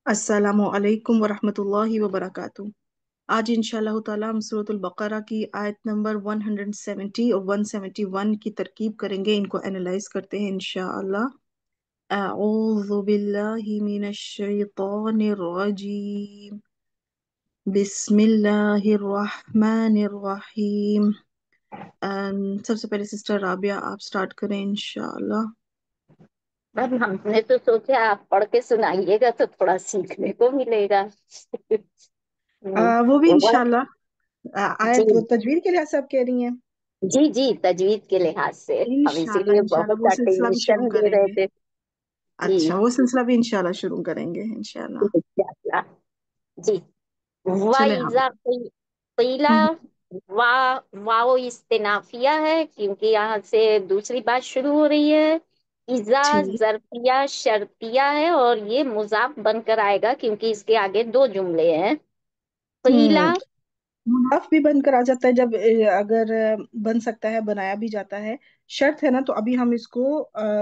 अस्सलामु अलैकुम वरहमतुल्लाहि वबरकातुह। आज इंशाअल्लाह ताला हम सूरतुल बकरा की आयत नंबर 170 और 171 की तरकीब करेंगे। इनको एनालाइज करते हैं इंशाअल्लाह। अऊज़ु बिल्लाहि मिनश शैतानिर रजीम। बिस्मिल्लाहिर रहमानिर रहीम। सबसे पहले सिस्टर राबिया आप स्टार्ट करें इंशाअल्लाह। मैम हमने तो सोचा आप पढ़ के सुनाइएगा तो थोड़ा सीखने को मिलेगा। वो भी वह इंशाअल्लाह। जी आयत वो तजवीद के लिए सब कह रही हैं। जी जी, तजवीज के लिहाज से हम इंशाल्लाह इसीलिए इंशाल्लाह बहुत वो सिलसिला भी शुरू अटेंशन दे रहे करेंगे। थे। जी अच्छा, वो सिलसिला भी इंशाल्लाह शुरू करेंगे इंशाल्लाह। इंशाअल्लाह। जी। चले हम। वाइजा पीला हम्म, वा वाओ इस्तिनाफिया है क्योंकि यहाँ से दूसरी बात शुरू हो रही है। इजा ठीक। जरफिया शर्तिया है और ये मुजाफ बनकर आएगा क्योंकि इसके आगे दो जुमले हैं। पीला। हम्म। मुनाफ भी बनकर आ जाता है जब अगर बन सकता है, बनाया भी जाता है। शर्त है ना, तो अभी हम इसको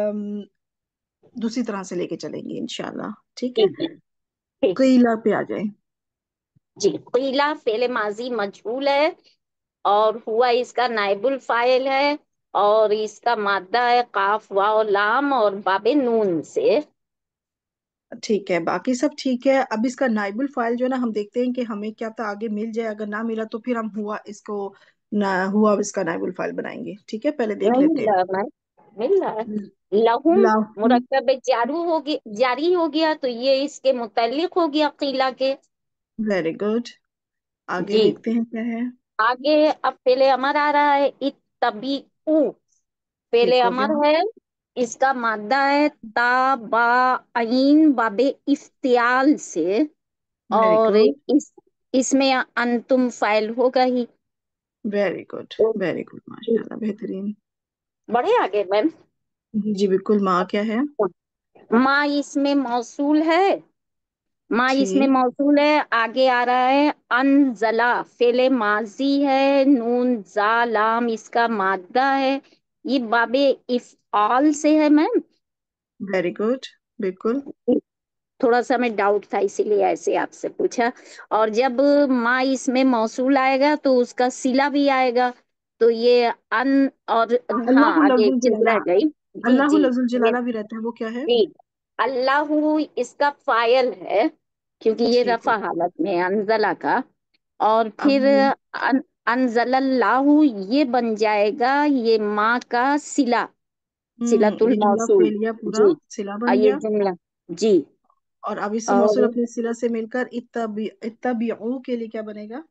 दूसरी तरह से लेके चलेंगे इंशाल्लाह। ठीक जी है। जी ठीक। कईला पे आ जाए। जी पीला फेले माजी मजहूल है और हुआ इसका नाइबुल फाइल है और इसका मादा है काफ वाव लाम और बाबे नून से। ठीक है, बाकी सब ठीक है। अब इसका नाइबुल फाइल जो है ना, हम देखते हैं कि हमें क्या पता आगे मिल जाए। अगर ना मिला तो फिर हम हुआ इसको ना हुआ इसका नाइबुल फाइल बनाएंगे। ठीक है, पहले देख नहीं लेते मिल हैं। रहा मैं। मिल रहा है। लहुम लाहू। मुरक्कब जारू हो गया, जारी हो गया तो ये इसके मुतल्लिक हो गया कीला के। Very good. आगे जी। देखते हैं क्या है। आगे अब पहले अमर आ रहा है इत्तबी। पहले ठीक हो अमर गया। है। इसका मादा है ता बा अईन बाबे इफ्तियाल से। वेरी और गुड। इसमें अंतुम फाइल होगा ही। Very good. तो वेरी गुड, माशाल्लाह, बेहतरीन। बढ़े आगे मैम। जी बिल्कुल। माँ क्या है? माँ इसमें मौसूल है। माँ इसमें ठीक। मौसूल है आगे आ रहा है अनजला फेले माजी है नून जा लाम इसका मादा है। ये बाबे इफ़आल से है मैम। Very good. बिल्कुल। थोड़ा सा मैं डाउट था इसीलिए ऐसे आपसे पूछा। और जब माँ इसमें मौसूल आएगा तो उसका सिला भी आएगा। तो ये अन और हाँ अल्लाह आगे एक लफ्जुल चीज जलाला। रह गई। जी अल्लाह जी। लफ्जुल ये जलाला भी रहता है, वो क्या है? जी अल्लाह इसका फायल है क्योंकि ये ठीक हो रफा गया। हालत में है अनजला का। और अब फिर अनजल्लाहु ये बन जाएगा ये माँ का सिला। सिलातुल ये जुमला मौसूल। फेलिया पूरा जी। सिला बन ये गया। जुमला। जी। और अब इसी मौसूल और अपने सिला से मिलकर इत्तबिउ के लिए क्या बनेगा?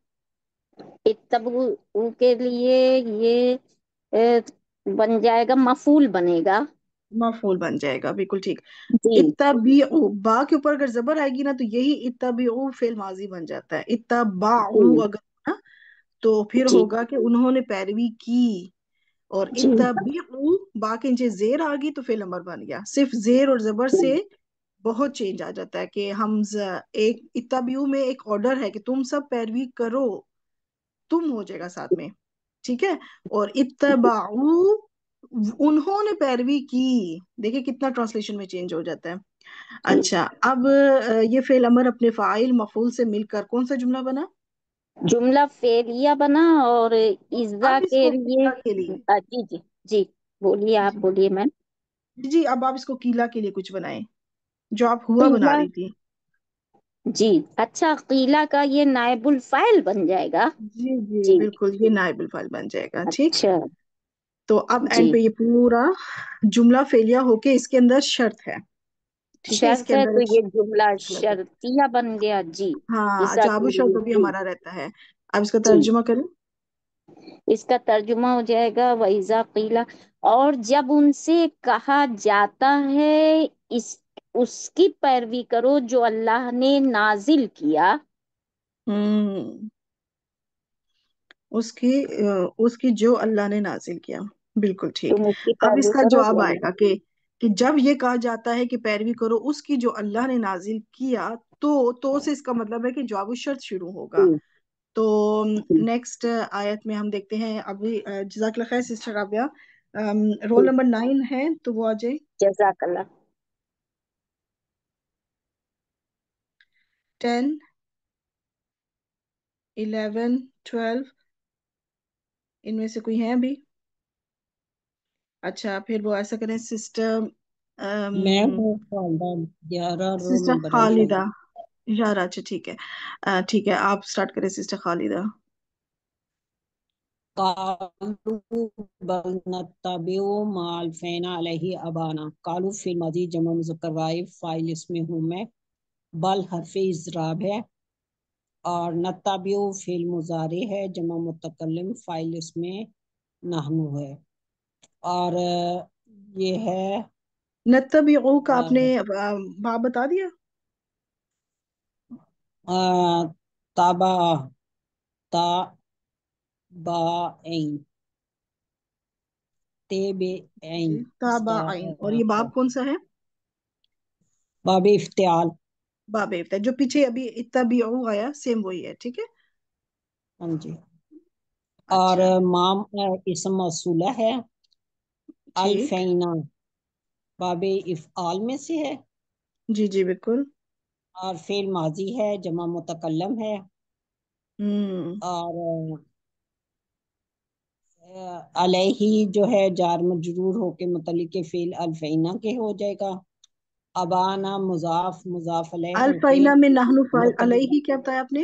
इत्तबु के लिए ये अ, बन जाएगा मफूल बनेगा। मफूल बन जाएगा, बिल्कुल ठीक। जी इत्तबिउ बा के ऊपर अगर जबर आएगी ना, तो यही इत्तबिउ फेल माजी बन जाता है। इत्तबाउ जी अगर ना, तो फिर जी होगा कि उन्होंने पैरवी की। और जी इत्तबिउ बा के नीचे जेर आ गई तो फेल अमर बन गया। सिर्फ जेर और जबर से बहुत चेंज आ जाता है कि एक इत्तबिउ में एक ऑर्डर है कि तुम सब पैरवी करो, तुम हो जाएगा साथ में। ठीक है। और इत्तबाउ उन्होंने पैरवी की। देखिए कितना ट्रांसलेशन में चेंज हो जाता है। जी। अच्छा, अब ये फेल अमर अपने फाइल मफूल से मिलकर कौन सा जुमला बना? जुमला फेलिया बना और इज्जा अब के इसको लिए। कीला के लिए। जी जी जी। बोलिए आप जी बोलिए मैम। जी, अब आप इसको कीला के लिए कुछ बनाएं, जो आप हुआ बना कीला। रही थी। जी। अच्छा कीला का ये नायबुल फाइल बन जाएगा। जी जी जी। बिल्कुल, ये नाइबुल फाइल बन जाएगा। ठीक। अच्छा। तो अब एंड जी। पे ये पूरा जुमला फेलिया होके इसके अंदर शर्त है। ठीक है, इसके शर्त है अंदर तो एक ये जुमला शर्त लगे। शर्तिया बन गया जी। हाँ, ईसा जाबू के शर्त लिए भी जी। हमारा रहता है। अब इसका जी। तर्जुमा करें। इसका तर्जुमा हो जाएगा वैजा कीला। और जब उनसे कहा जाता है इस उसकी पैरवी करो जो अल्लाह ने नाजिल किया। हम्म। उसकी जो अल्लाह ने नाजिल किया। बिल्कुल ठीक। तुम उसकी अब पैरवी इसका करो जवाब जो आएगा कि जब ये कहा जाता है कि पैरवी करो उसकी जो अल्लाह ने नाजिल किया, तो से इसका मतलब है कि जवाब शर्त शुरू होगा। अल्लाह। तो नेक्स्ट आयत में हम देखते हैं। अभी जज़ाकल्लाह खैर सिस्टर राबिया। रोल नंबर 9 है, तो वो आ जाए। जजाकल्ला। 10 11 12 इनमें से कोई है अभी? अच्छा, फिर वो ऐसा करें सिस्टर, मैं हूँ खालदा, 11 रो सिस्टर नंबर है खालिदा। शायद। यार अच्छा ठीक है, ठीक है, आप स्टार्ट करें सिस्टर खालिदा। कालू बल नत्तबिउ माल फैना अलैहि अबाना। कालू फिल माजी जमा मुज़क्कर गायब, फाइल इसमें हूँ मैं। बल हरफ इज़राब है। और नत्तबिउ फिल मुजारे है, जमा मुतकल्लिम, फाइल इसमें नहनु है। और ये है नत्तबिऊ का आपने अ, बाप बता दिया? अ, ताबा, ता बा ऐन, ते बे ऐन, जी, ताबा इसका आइन, और ये बाप कौन सा है? बाबे इफ्तियाल। बाब है, जो पीछे अभी इत्तबिऊ आया सेम वही है, ठीक है। हाँ जी। और अच्छा, माम इसम मौसूला है। ठीक। अल्फैना बाबे इफ़आल में से है। जी जी बिल्कुल। और फेल माजी है, जमा मुतकल्लम है। हम्म। और अलैहि जो है जार मजरूर होके मुतल्लिक फेल अल्फैना के हो जाएगा। अबाना मुजाफ मुजाफ अलैह होके अल्फाइना में नहनु फाइल, मुरक्कब अलैहि क्या बताया आपने?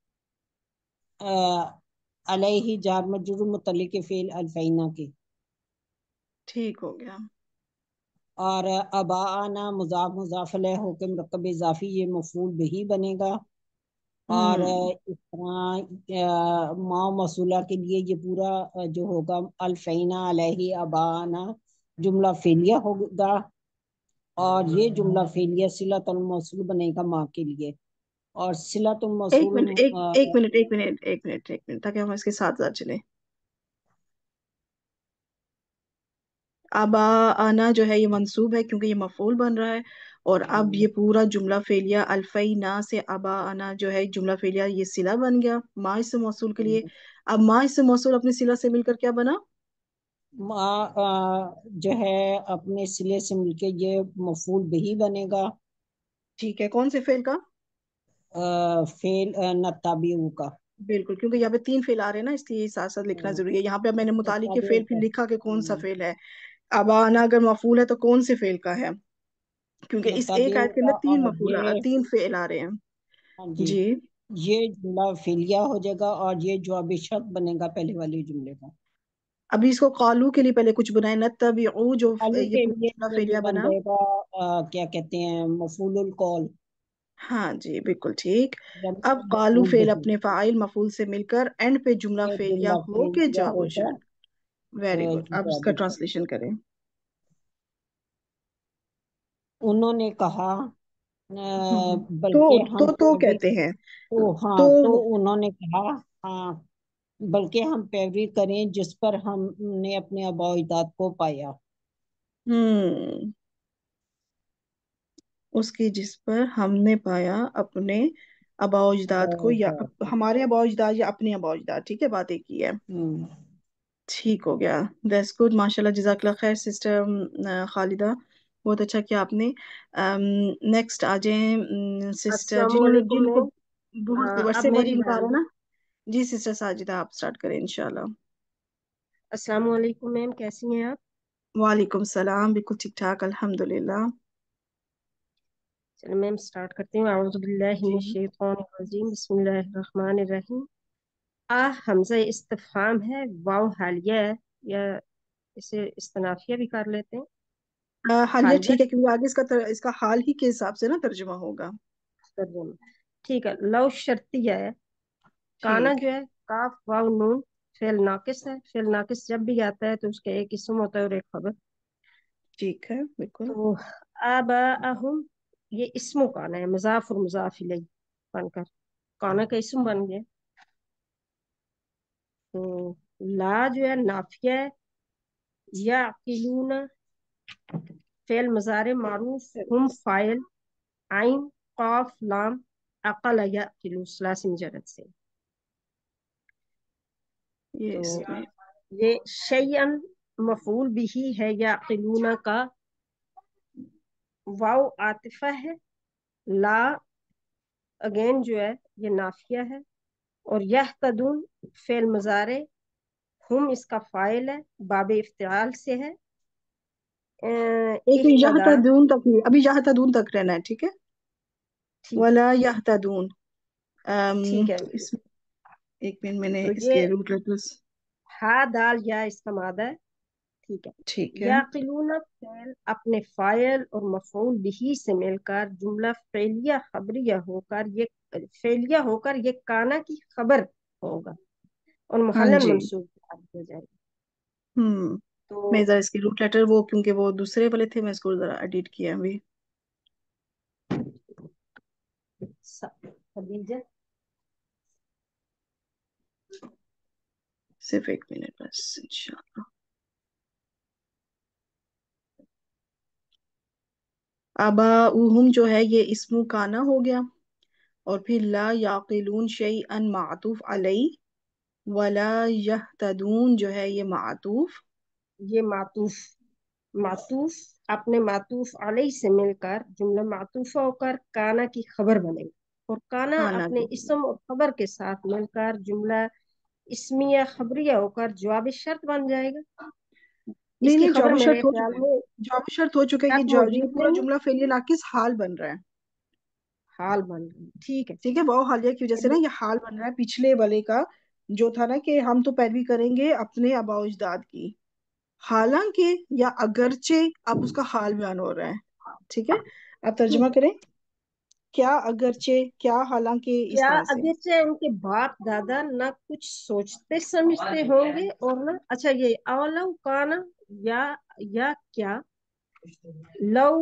अलैहि जार मजरूर मुतल्लिक फेल अल्फैना के। ठीक हो गया। और अबाना मुजाफ मुजाफ अलैह होके मुरक्कब इजाफी, ये मफूल बिही बनेगा। और हम्म। इस तरह माँ मौसूला के लिए ये पूरा जो होगा अल्फैना अलैहि अबाना, जुमला फेलिया होगा। और ये जुमला फेलिया सिलतुल मौसूल बनेगा माँ के लिए। और सिलतुल एक मौसूल मिनट, एक मिनट ताकि हम इसके साथ साथ चले। अब आना जो है ये मंसूब है क्योंकि ये मफूल बन रहा है। और अब ये पूरा जुमला फेलिया अल्फई ना से अबा आना जो है जुमला फेलिया, ये सिला बन गया माँ इससे मौसूल के लिए। अब माँ इससे मौसूल अपने सिला से मिलकर क्या बना? माँ जो है अपने सिले से मिलके ये मफूल बिही बनेगा। ठीक है, कौन से फेल का? फेल नत्ताबिऊ का। बिल्कुल, क्योंकि यहाँ पे तीन फेल आ रहे हैं ना, इसलिए साथ साथ लिखना जरूरी है। यहाँ पे अब मैंने मुताली के नत्ताबिऊ फेल फिर का। लिखा कि कौन सा फेल है। अब आना अगर मफूल है तो कौन से फेल का है? क्योंकि इस एक नत्ताबिऊ आयत के का। अंदर तीन और मफूल ये तीन फेल आ रहे हैं। हाँ जी, जी। ये जुमला फेलिया हो जाएगा और ये जवाब शर्त बनेगा पहले वाले जुमले का। अभी इसको कालू के लिए पहले कुछ बनाए, नत्तबिऊ जो आलू ये के पूरा जुमला लिए ये फेलिया बन बना। जाएगा क्या कहते हैं, मफूलुल कौल। हाँ जी बिल्कुल ठीक। अब कालू मफूल फेल बिही। अपने फाइल मफूल से मिलकर एंड पे जुमला ये फेलिया जुमला हो के फेलिया जाओ होगा जन। वेरी गुड, अब इसका जवाब शर्त। ट्रांसलेशन करें। उन्होंने कहा हम्म। बल्कि हम तो पैरवी। कहते हैं। तो तो हाँ, तो उन्होंने कहा हाँ, बल्कि हम पैरवी करें जिस पर हमने अपने आबा अजदाद को पाया। हम्म, उसकी जिस पर हमने पाया अपने आबा आबा अजदाद को, या अजदाद को। हमारे आबा अजदाद या अपने आबा अजदाद, ठीक है, बात एक ही है। हम्म। ठीक हो गया। दैट्स गुड, माशाल्लाह, जज़ाकल्लाह खैर सिस्टर खालिदा, बहुत अच्छा किया आपने। नेक्स्ट आ जाए सिस्टर अस्सलाम जिन्होंने वालेकुम जिनको मैम। अब व्हाट्सएप पर मेरी जिनका आ रहा बारी है है। ना। जी सिस्टर साजिदा, आप स्टार्ट करें इंशाल्लाह। अस्सलाम वालेकुम मैम, कैसी हैं आप? वालेकुम सलाम, बिल्कुल ठीक ठाक अल्हम्दुलिल्लाह। चलो मैम स्टार्ट करती हूँ। अऊज़ु बिल्लाहि जी। मिनश शैतानिर रजीम, बिस्मिल्लाहिर रहमानिर रहीम। आ हमजा इस्तिफहाम है, वाव हालिया है, या इसे इस्तनाफिया भी कर लेते हैं। हालिया हालिया ठीक है, क्योंकि आगे इसका हाल ही के हिसाब से ना तर्जुमा होगा। तर्जुमा। ठीक है, लव शर्तिया है। काना ठीक जो है। है काफ वाव नून, फेल नाकिस है। फेल नाकिस जब भी आता है तो उसका एक इसम होता है और एक खबर। ठीक है बिल्कुल। तो आबाअहुम, ये इस्मो काना है, मुजाफ और मुजाफ इलैह बनकर काना का इस्म बन गया। तो ला जो है नाफिया है। याकिलूना फेल मजारे मारूफ, हम फाइल, आइन काफ लाम, अकल याकिलू सलासी मुजर्रद से। ये तो इसमें। ये शैअन मफूल बिही है याकिलूना का। वाव आतिफा है। ला अगेन जो है ये नाफिया है, और यहतदून फेल मुजारे, हम इसका फाइल है, बाबे इफ्तिआल से है। एक इह्तदा, यहतदून तक ही, अभी यहतदून तक रहना है, ठीक है। ठीक वला यहतदून, ठीक है। इस एक मिनट, मैंने तो ये इसके रूट लेटर्स, हा दाल या इसका मादा है, ठीक है। ठीक है। याकिलूना फेल अपने फाइल और मफऊल बिही से मिलकर जुमला फेलिया खबरिया होकर ये फेलिया होकर ये काना की खबर होगा और हाँ मुहल्लन जी। मंसूब हो जाएगा। मैं तो जरा इसके रूट लेटर, वो क्योंकि वो दूसरे वाले थे, मैं इसको जरा एडिट किया अभी। खदीजा, सिर्फ एक मिनट बस, इंशाल्लाह। आबाउहुम जो है ये इस्मु काना हो गया, और फिर ला याकिलून शैअन मातूफ अलई, वला यहतदून जो है ये मातूफ। ये मातूफ, मातूफ अपने मातूफ अलैह से मिलकर जुमला मातूफा होकर काना की खबर बनेगा, और काना खाना अपने की, इसम और खबर के साथ मिलकर जुमला इसमिया खबरिया होकर जवाब शर्त बन जाएगा। नहीं इसकी नहीं, खबर जवाब मेरे शर्त हो ख्याल चुका है, में जवाब शर्त हो चुका है, तक ये मौजूद पूरा नहीं, जुमला फेलिए नाकिस हाल बन रहा है। हाल बन गई, ठीक है। ठीक है, वाव हालिया की वजह से ना ये हाल बन रहा है, पिछले वाले का जो था ना कि हम तो पैरवी करेंगे अपने आबाओ अजदाद की, हालांकि या अगरचे, अब उसका हाल बयान हो रहा है। ठीक है, आप तर्जुमा ठीक है। करें, क्या अगरचे, क्या हालांकि, इस क्या तरह से। अगरचे उनके बाप दादा ना कुछ सोचते समझते होंगे और ना, अच्छा ये अवलौ काना, या क्या लव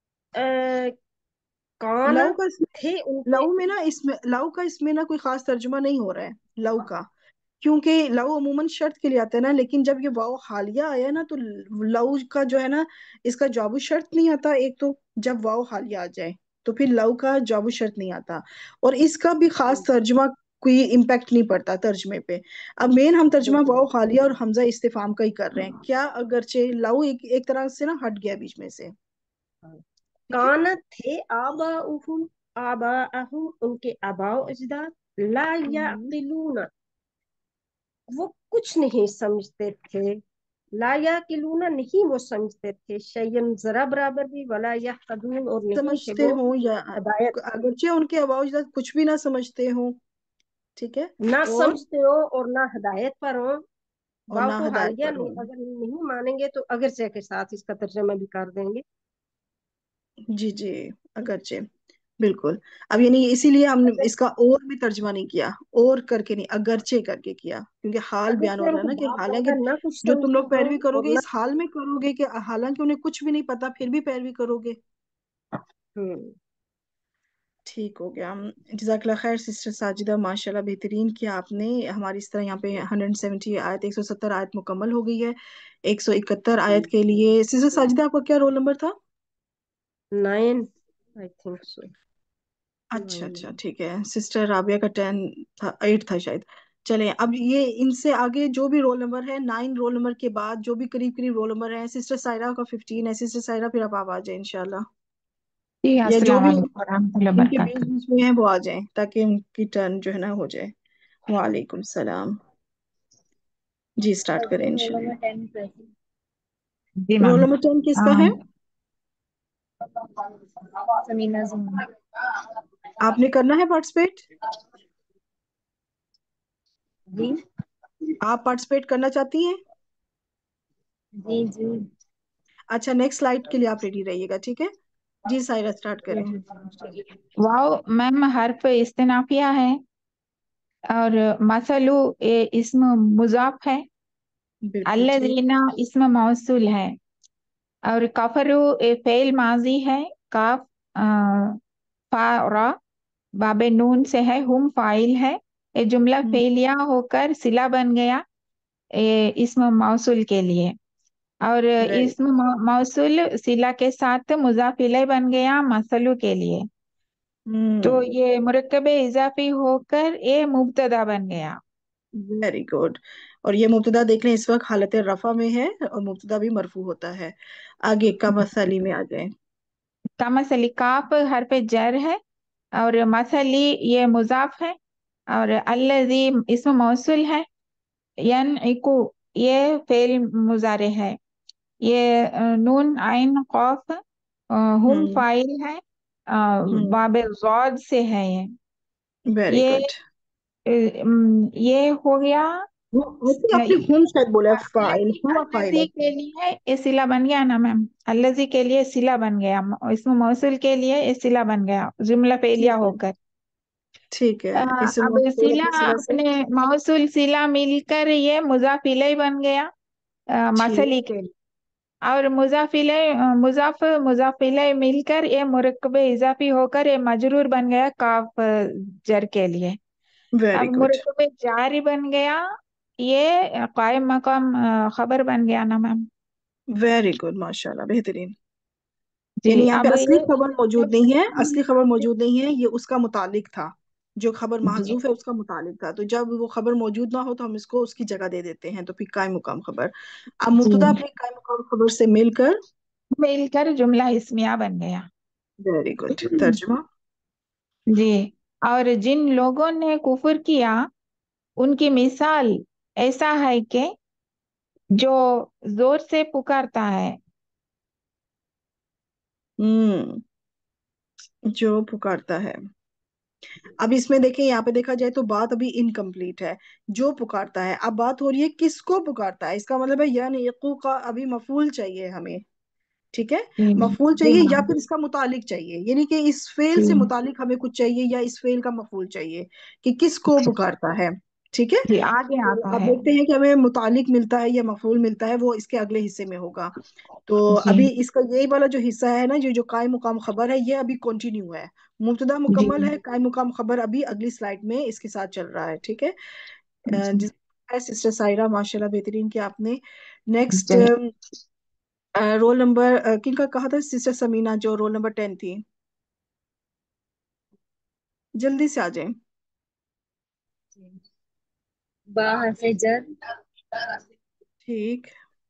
काना लव का इसमें, थे उनके। लव का इसमें ना कोई खास तर्जुमा नहीं हो रहा है लव का, क्योंकि लव अमूमन शर्त के लिए आता है ना, लेकिन जब ये वाव हालिया आया ना तो लव का जो है ना, इसका जवाब शर्त नहीं आता। एक तो जब वाव हालिया आ जाए तो फिर लव का जवाब शर्त नहीं आता, और इसका भी खास तर्जुमा कोई इम्पैक्ट नहीं पड़ता तर्जमे पे। अब मेन हम तर्जुमा वाव बिल्कुल। हालिया और हमजा इस्तिफाम का ही कर रहे हैं, क्या अगरचे लव एक तरह से ना हट गया बीच में से। ठीक है। काना थे आबा अहुम उनके आबाओ अजदाद, ला हम्म। याकिलूना वो कुछ नहीं समझते थे, ला याकिलूना नहीं वो समझते थे, शयन जरा बराबर भी, वला यहतदून और नहीं थे समझते वो हो या हिदायत, अगरचे उनके आवाज कुछ भी ना समझते हो, ठीक है, ना और समझते हो और ना हिदायत पर हो। वाव ना को हदायत हालिया पर हो। नहीं, अगर नहीं मानेंगे तो अगरचे के साथ इसका तर्जमा भी कर देंगे। जी जी, अगरचे, बिल्कुल। अब यानी इसीलिए हमने अगर इसका और भी तर्जुमा नहीं किया, और करके नहीं, अगरचे करके किया, क्योंकि हाल बयान अगरचे हो रहा है उनके ना कि बाप हालांकि दादा ना कुछ जो तुम समझते लोग पैरवी होंगे और करोगे ना। इस हाल में करोगे कि हालांकि उन्हें कुछ भी नहीं पता फिर भी पैरवी करोगे। हम्म। ठीक हो गया। जज़ाकल्लाह खैर सिस्टर साजिदा, माशाल्लाह बेहतरीन किया आपने। हमारी इस तरह यहाँ पे 170 आयत, 170 आयत मुकम्मल हो गई है। 171 आयत के लिए सिस्टर साजिदा आपका क्या रोल नंबर था? 9, आई थिंक सो, अच्छा 9। अच्छा, ठीक है। सिस्टर राबिया का 10 था, 8 था शायद। चलें, अब ये इनसे आगे जो भी रोल नंबर है, 9 रोल नंबर के बाद जो भी करीब करीब रोल नंबर है, सिस्टर सायरा का 15 है। सिस्टर सायरा फिर आप आ जाए इंशाल्लाह, जी या जो अस्सलाम भी वालेकुम वरहमतुल्लाहि इनके बीच वबरकातुहू। बीच में है वो आ जाए, ताकि उनकी टर्न जो है ना हो जाए। वालेकुम सलाम। जी स्टार्ट करें इंशाल्लाह। जी रोल मैम। नंबर 10 किसका है? अ, समीना जमान। आपने करना है पार्टिसिपेट? जी आप पार्टिसिपेट करना चाहती हैं? जी जी अच्छा, नेक्स्ट स्लाइड के लिए आप रेडी रहिएगा, ठीक है। जी सायरा स्टार्ट करें। वाओ मैम हर्फ इस्तिनाफिया है, और मसलू इस्म मुजाफ है, बिल्कुल ठीक। अल्लज़ीना इस्म मौसूल है, और कफरू फेल माजी है, काफ फा रा बाबे नून से है, हुम फाइल है, ये जुमला हम्म फेलिया होकर सिला बन गया इस्म मौसूल के लिए, और वेरी इस्म मौसूल सिला के साथ मुजाफ इलैह बन गया मसलू के लिए, तो हम्म ये मुरक्कब इजाफी होकर ये मुब्तदा बन गया। Very good. और ये मुब्तदा देख लें, इस वक्त हालत रफा में है और मुब्तदा भी मरफू होता है। आगे का मसली में आ जाए। कमसली काफ हरफ जर है, اور मसली ये मुजाफ है और अल्लज़ी इसम मौसूल है यनइकु ये फेल मुजारे है ये नून आइन कौफ हुम फाइल है बाबे ज़ौद से है वेरी ये गुड। ये हो गया आपने हुम शायद बोला, फाइल, हुआ फाइल अल्लज़ी है। के लिए ये सिला बन गया ना मैम, अल्लज़ी के लिए सिला बन गया, इसमें मौसूल के लिए ये सिला बन गया जुमला फेलिया ठीक है, होकर। ठीक है। इसे अब मौसूल सिला अपने सिला से, अपने मौसूल सिला मिलकर ये मुजाफ इलैह बन गया मसली ठीक। के लिए, और मुजाफ इलैह मुजाफ इलैह मिलकर ये मुरक्कब इजाफी होकर ये मजरूर बन गया काफ जर के लिए। वेरी अब गुड, मुरक्कब जारी बन गया, ये कायम मकाम खबर बन गया ना मैम। वेरी गुड, माशाल्लाह, बेहतरीन। जी यानी यहाँ पे अब असली ये खबर मौजूद नहीं है, असली खबर मौजूद नहीं है, ये उसका मुतालिक था, जो खबर जी महजूफ है उसका मुतालिक था। तो जब वो खबर मौजूद ना हो तो हम इसको उसकी जगह दे देते हैं, तो फिर कायम मुकाम खबर। अब मुब्तदा जी अपनी कायम मुकाम खबर से मिलकर, मिलकर जुमला इस्मिया बन गया। Very good. तर्जुमा। जी, और जिन लोगों ने कुफर किया उनकी मिसाल ऐसा है कि जो जोर से पुकारता है, हम्म, जो पुकारता है। अब इसमें देखिए, यहाँ पे देखा जाए तो बात अभी इनकम्प्लीट है। जो पुकारता है, अब बात हो रही है किसको पुकारता है। इसका मतलब है यानी यकू का अभी मफूल चाहिए हमें, ठीक है। मफूल जी चाहिए या मैम, फिर इसका मुतालिक चाहिए, यानी कि इस फेल जी से मुतालिक हमें कुछ चाहिए या इस फेल का मफूल चाहिए कि किसको पुकारता है, ठीक है। जी आगे तो आता अब है। देखते हैं कि हमें मुतालिक मिलता है या मफूल मिलता है, वो इसके अगले हिस्से में होगा। तो जी अभी इसका यही वाला जो हिस्सा है ना, ये जो कायम मुकाम खबर है, ये अभी कंटिन्यू है। मुब्तदा जी मुकम्मल है, कायम मुकाम खबर अभी अगली स्लाइड में इसके साथ चल रहा है, ठीक है। जी सिस्टर सायरा, माशाल्लाह बेहतरीन कि आपने नेक्स्ट जी रोल नंबर किन का कहा था, सिस्टर समीना जो रोल नंबर 10 थी, जल्दी से आ जाए। बा हर्फ जर, ठीक,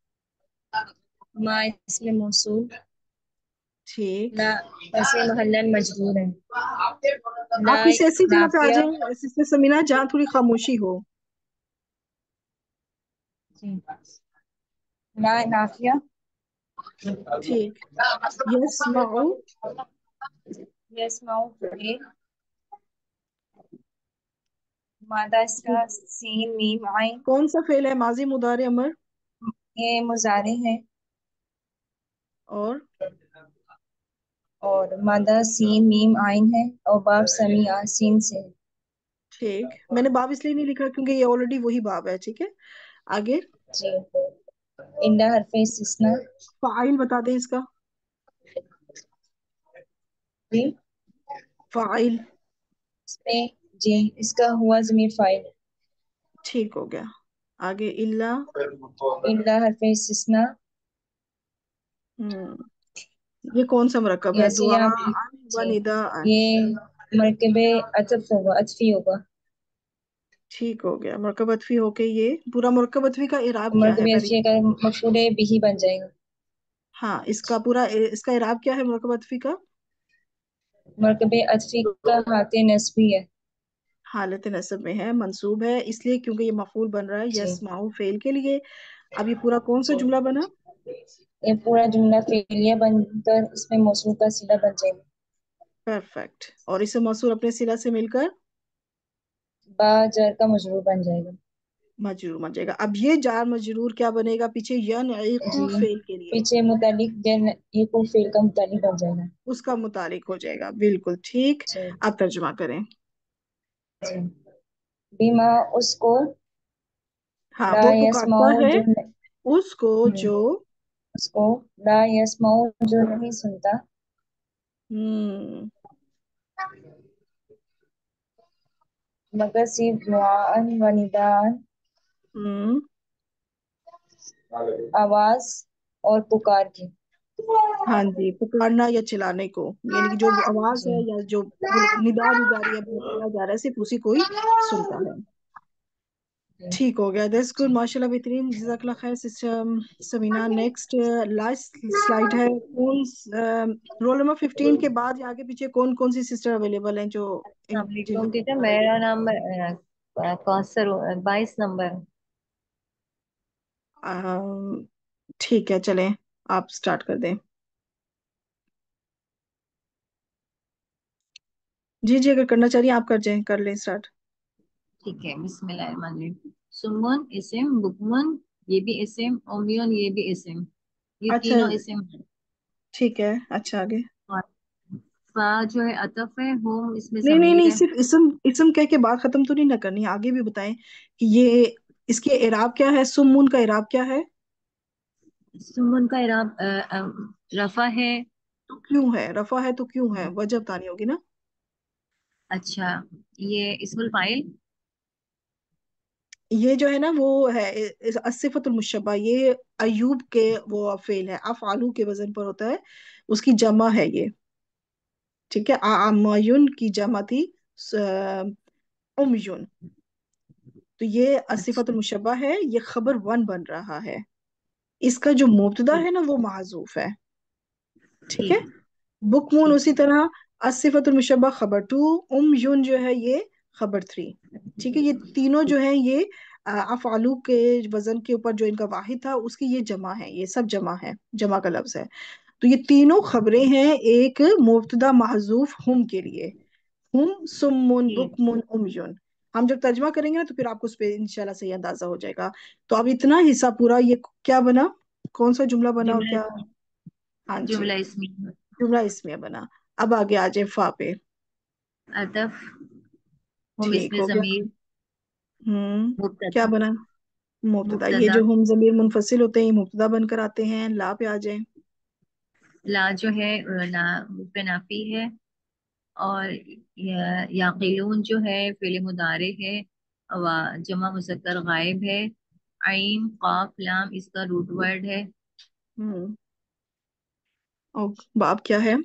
मा इसमें मौसूल, ठीक। ला वैसे महल्लन मजबूर है, ला आप किसी ऐसी जगह पे आ नाफिया, जाए सिस्टर समीना जहाँ थोड़ी खामोशी हो। जी, ला नाफिया, ठीक। यस माओ, यस्माउ फिर, मादा इसका सीन मीम आइन, कौन सा फेल है, माजी मुदारे अमर ये मुजारे है, और और मादा सीन मीम आइन है, और बाब समीआ सीन से है। ठीक। मैंने बाब इसलिए नहीं लिखा क्योंकि ये ऑलरेडी वही बाब है, ठीक है। आगे जी, इंदा हरफ इस्तिस्ना, फाइल बता दें इसका, जी, फाइल। इसमें जी इसका हुआ ज़मीर फाइल, ठीक हो गया। आगे इल्ला, इंदा हरफ इस्तिस्ना, ये कौन सा मरकब है, ऐसे दुआ यहाँ अन व जी निदा अन। ये मरकबे अतफ होगा, अतफी होगा, ठीक हो गया, मरकब अतफी होके ये पूरा मरकब अतफी का इराब क्या है मरकबे पहले। अतफी का मफूले बिही बन जाएगा, हाँ, इसका पूरा इसका इराब क्या है मरकब अतफी का। मरकबे अतफी का हाथे नस्बी है, हालत नसब में है, मंसूब है इसलिए क्योंकि ये मफूल बन रहा है जी यस्माउ फेल के लिए। अब ये पूरा कौन सा जी जुमला बना। ये पूरा जुमला फेलिया बनकर इसमें मौसूल का सिला बन जाएगा, परफेक्ट। और इसे मौसूल अपने सिला से मिलकर बा जर का मजरूर बन जाएगा, मजरूर बन जाएगा। अब ये जार मजरूर क्या बनेगा पीछे, यनइकु जी फेल के लिए पीछे मुतालिक जन ये को फेल का मुतालिक बन जाएगा, उसका मुतालिक हो जाएगा, बिल्कुल ठीक। जी अब तर्जुमा करें। जी, बीमा उसको, हाँ, ला वो पुकारता यस्माउ है जो उसको जो, उसको, ला यस्माउ जो नहीं सुनता, हम्म, मगर सिर्फ दुआन व निदान, हम्म, आवाज और पुकार की, हाँ जी, पुकारना या चिल्लाने को, यानी कि जो आवाज है जी या जो निदा दी जा रही है, पुकारा जा रहा है, सिर्फ उसी को ही सुनता है। ٹھیک ہو گیا. دیٹس گڈ, ماشاءاللہ بہترین, جزاک اللہ خیر sister Samina. Next last slide ہے. کون رول نمبر 15 کے بعد یا آگے پیچھے کون کون سی سسٹر اویلیبل ہیں جو السلام علیکم ٹیچر. میرا نام کوثر 22 نمبر. ٹھیک ہے, چلیں آپ سٹارٹ کر دیں. جی جی, اگر کرنا چاہیے آپ کر لیں سٹارٹ. ٹھیک ہے, بسم اللہ الرحمن الرحیم. سمون اسم, بکمن یہ بھی اسم, اومیون یہ بھی اسم, یہ اچھا تینوں اسم ہیں. ٹھیک ہے, اچھا آگے. اور فا جو ہے عطف ہے, ہوم اس میں نہیں نہیں ضمیر نہیں, ہے. صرف اسم کہہ کے بات ختم تو نہیں نہ کرنی, آگے بھی بتائیں کہ یہ اس کے اعراب کیا ہے, سمون کا اعراب کیا ہے. سمون کا اعراب رفع ہے. تو کیوں ہے رفع ہے, تو کیوں ہے, وجہ بتانی ہوگی نا. اچھا, یہ اسم الفاعل. یہ جو ہے نا وہ ہے الصفۃ المشبہ, یہ ایوب کے وہ فعل ہے, افعالو کے وزن پر ہوتا ہے, اس کی جمع ہے یہ. ٹھیک ہے, اعمایون کی جمع تھی امیون. تو یہ الصفۃ اچھا المشبہ ہے, یہ خبر 1 بن رہا ہے. اس کا جو مبتدا ٹھیک ہے نا وہ محذوف ہے. ٹھیک ہے, ٹھیک بکمون ٹھیک اسی طرح الصفۃ المشبہ خبر 2, یون جو ہے یہ خبر 3. ٹھیک ہے, یہ تینوں جو ہیں یہ افعالو کے وزن کے اوپر جو ان کا واحد تھا اس کی یہ جمع ہے, یہ سب جمع ہے, جمع کا لفظ ہے. تو یہ تینوں خبریں ہیں ایک مبتدا محذوف ہم کے لیے, ہم سمن ٹھیک. بکمن امیون. ہم جب ترجمہ کریں گے نا تو پھر آپ کو اس پہ انشاءاللہ صحیح اندازہ ہو جائے گا. تو اب اتنا حصہ پورا یہ کیا بنا, کون سا جملہ بنا اور جملہ کیا. ہاں جی, جملہ اسمی. جملہ اسمیہ بنا. اب آگے آ جائے فا پہ. عطف, ہم اس ٹھیک میں ہو گیا. ضمیر, کیا مبتدا. بنا, مبتدا. یہ مبتدا جو ہم ضمیر منفصل ہوتے ہیں یہ مبتدا بن کر آتے ہیں. لا پہ آ جائیں. لا جو ہے لا پہ نافی ہے, اور یاقلون جو ہے فعل مضارع ہے, جمع مذکر غائب ہے. عین قاف لام اس کا روٹ ورڈ ہے. ہوں, اور باب کیا ہے.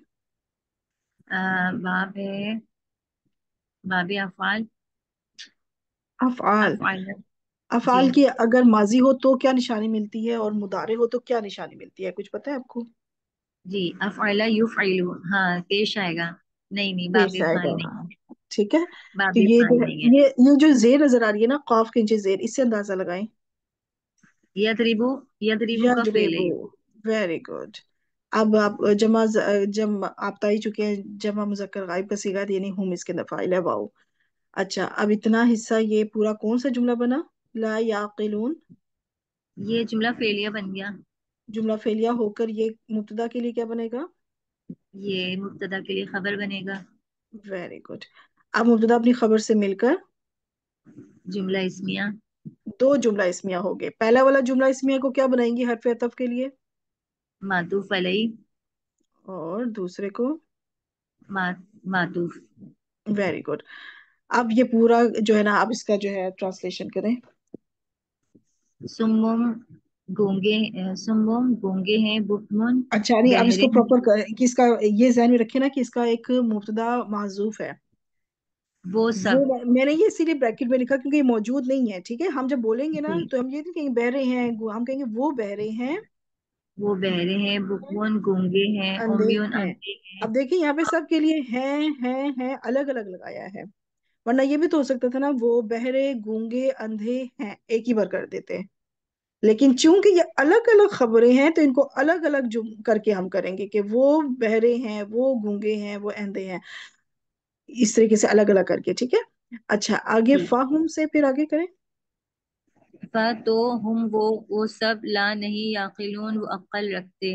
باب ہے باب افعال. افعال. افعال جی افعال کی اگر ماضی ہو تو کیا نشانی ملتی ہے, اور مضارع ہو تو کیا نشانی ملتی ہے, کچھ پتا ہے آپ کو. جی, افعل یفعل, ہاں پیش آئے گا. نہیں نہیں, باب پیش آئے افعال گا, نہیں. ہاں. ٹھیک ہے, باب تو یہ جو افعال ہے نہیں ہے. یہ جو زیر نظر آ رہی ہے نا, قاف کے نیچے زیر, اس سے اندازہ لگائیں. یضربو, یضربو کا فعل ہے یضربو, یہ. Very good. اب آپ جمع آپ بتا ہی چکے ہیں, جمع مذکر غائب کا صیغہ ہے, یعنی ہم اس کے اندر فاعل ہے, واو. اچھا, اب اتنا حصہ یہ پورا کون سا جملہ بنا, لا یعقلون. یہ جملہ فعلیہ بن گیا. جملہ فعلیہ ہو کر یہ مبتدا کے لیے کیا بنے گا. یہ مبتدا کے لیے خبر بنے گا. Very good. اب مبتدا اپنی خبر سے مل کر جملہ اسمیہ. 2 جملہ اسمیہ ہو گئے. پہلا والا جملہ اسمیہ کو کیا بنائیں گی حرف عطف کے لیے, معطوف علیہ. اور دوسرے کو معطوف. Very good. اب یہ پورا جو ہے نا, آپ اس کا جو ہے ٹرانسلیشن کریں. سمم گونگے, سمم گونگے ہیں, بکمن اچھا نہیں, اب اس بہرے کو ہیں. پراپر کہ اس کا یہ ذہن میں رکھے نا کہ اس کا ایک مبتدا محذوف ہے. وہ سب. وہ میں نے یہ اسی لیے بریکٹ میں لکھا کیونکہ یہ موجود نہیں ہے. ٹھیک ہے, ہم جب بولیں گے نا جی, تو ہم یہ نہیں کہیں بہ رہے ہیں, ہم کہیں گے وہ بہ رہے ہیں, وہ بہرے ہیں, بکمن گونگے ہیں, اندھے اومیون ہیں. اندھے ہیں. اب دیکھیں یہاں پہ سب کے لیے ہیں الگ الگ لگایا ہے, ورنہ یہ بھی تو ہو سکتا تھا نا وہ بہرے گونگے اندھے ہیں, ایک ہی بار کر دیتے. لیکن چونکہ یہ الگ الگ خبریں ہیں تو ان کو الگ الگ کر کے ہم کریں گے کہ وہ بہرے ہیں, وہ گونگے ہیں, وہ اندھے ہیں, اس طریقے سے الگ الگ کر کے. ٹھیک ہے, اچھا آگے جی, فاہم سے پھر آگے کریں. تو ہم وہ سب لا نہیں یعقلون, وہ عقل رکھتے.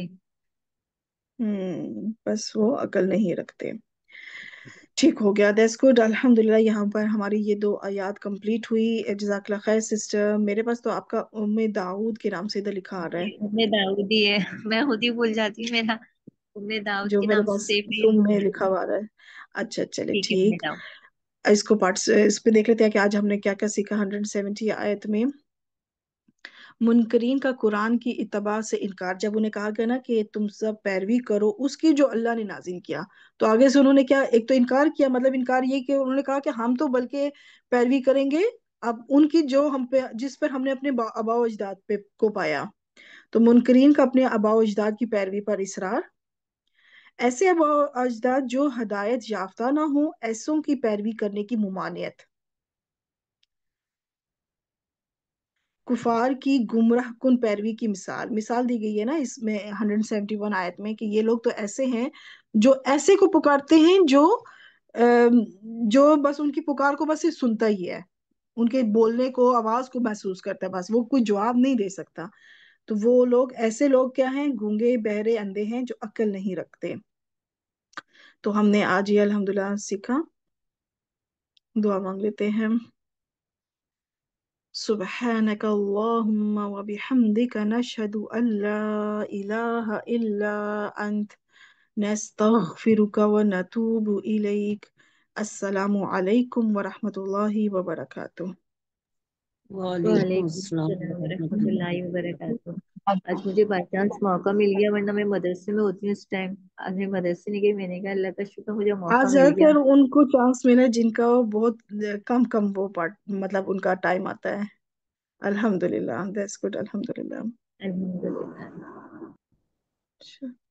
بس وہ عقل نہیں رکھتے. ٹھیک ہو گیا, دیٹس گڈ. الحمدللہ یہاں پر ہماری یہ 2 آیات کمپلیٹ ہوئی. جزاک اللہ خیر سسٹر. میرے پاس تو آپ کا داؤد کے نام سے ادھر لکھا آ رہا ہے, میں داؤدی ہے, میں خود ہی بھول جاتی ہوں, میرا داؤد جو کے میرے نام سے پاس سیف نہیں روم میں ہے. لکھا ہوا آ رہا ہے. اچھا چلے ٹھیک ہے, میں ٹھیک. داؤد. اس پہ دیکھ لیتے ہیں کہ آج ہم نے کیا کیا سیکھا. 170 آیت میں منکرین کا قرآن کی اتباع سے انکار. جب انہیں کہا گیا نا کہ تم سب پیروی کرو اس کی جو اللہ نے نازل کیا, تو آگے سے انہوں نے کیا, ایک تو انکار کیا, مطلب انکار یہ کہ انہوں نے کہا کہ ہم تو بلکہ پیروی کریں گے اب ان کی جو ہم پہ جس پر ہم نے اپنے آباء و اجداد پہ کو پایا، تو منکرین کا اپنے آباء و اجداد کی پیروی پر اصرار، ایسے آباء و اجداد جو ہدایت یافتہ نہ ہوں ایسوں کی پیروی کرنے کی ممانعت، کفار کی گمراہ کن پیروی کی مثال دی گئی ہے نا اس میں 171 آیت میں، کہ یہ لوگ تو ایسے ہیں جو ایسے کو پکارتے ہیں جو بس ان کی پکار کو بس یہ سنتا ہی ہے، ان کے بولنے کو آواز کو محسوس کرتا ہے، بس وہ کوئی جواب نہیں دے سکتا. تو وہ لوگ ایسے لوگ کیا ہیں؟ گونگے بہرے اندھے ہیں جو عقل نہیں رکھتے. تو ہم نے آج یہ الحمدللہ سیکھا. دعا مانگ لیتے ہیں. سبحانك اللهم وبحمدك نشهد أن لا إله إلا أنت نستغفرك ونتوب إليك. السلام عليكم ورحمة الله وبركاته. وعلیکم وعلیکم السلام السلام ورحمۃ ورحمۃ اللہ. اللہ وبرکاتہ. آج مجھے بائی چانس موقع مل گیا، ورنہ میں مدرسے میں ہوتی ہوں اس ٹائم. آج میں مدرسے نہیں گئی، میں نے کہا اللہ کا شکر مجھے موقع آج مل زیادہ گیا. تر ان کو چانس ملا جن کا بہت کم وہ پارٹ مطلب ان کا ٹائم آتا ہے. الحمدللہ. That's good. الحمدللہ. الحمدللہ.